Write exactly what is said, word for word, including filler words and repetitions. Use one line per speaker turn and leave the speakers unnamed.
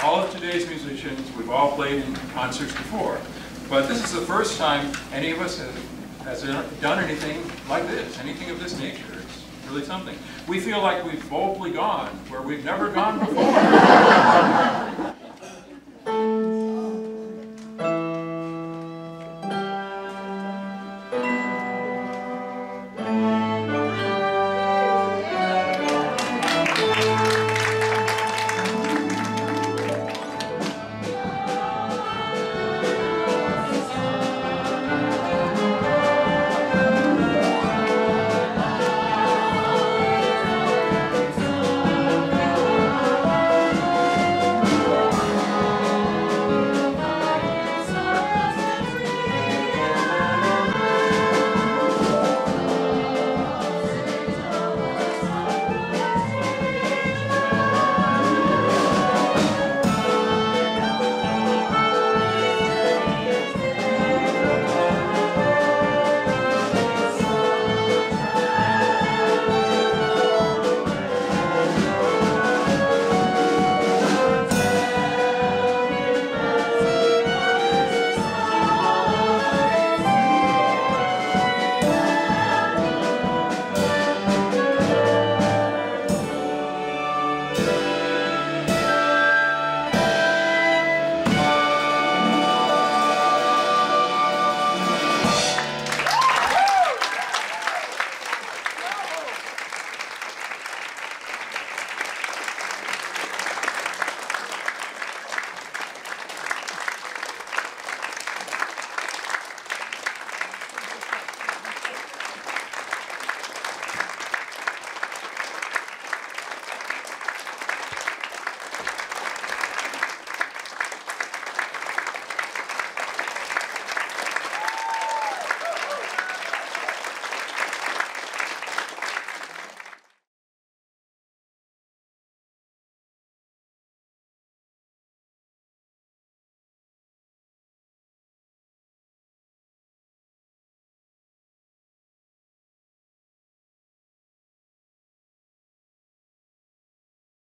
all of today's musicians, we've all played in concerts before. But this is the first time any of us has, has done anything like this, anything of this nature. It's really something. We feel like we've boldly gone where we've never gone before.